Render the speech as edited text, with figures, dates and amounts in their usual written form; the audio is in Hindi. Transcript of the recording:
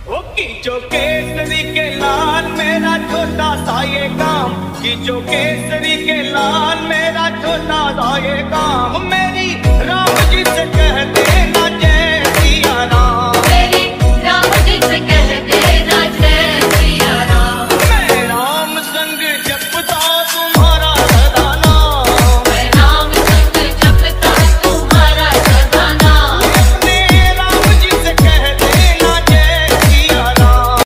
ओ खींचो केसरी के लाल मेरा छोटा सा ये काम, खींचो केसरी के लाल मेरा छोटा